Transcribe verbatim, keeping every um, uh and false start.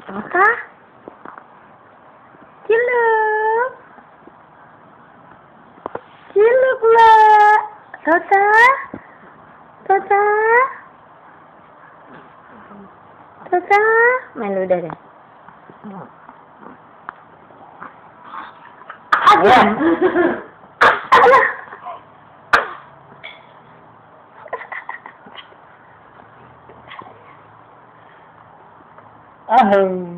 Apa? Ciluk. Ciluk, Mbak. Tota? Tota? Tota? Main lu udah deh. Aduh. Aduh.